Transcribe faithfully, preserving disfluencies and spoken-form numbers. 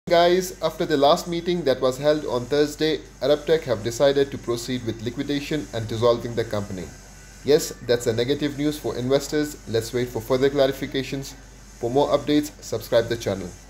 Guys, after the last meeting that was held on Thursday, Arabtech have decided to proceed with liquidation and dissolving the company. Yes, that's a negative news for investors. Let's wait for further clarifications. For more updates, subscribe the channel.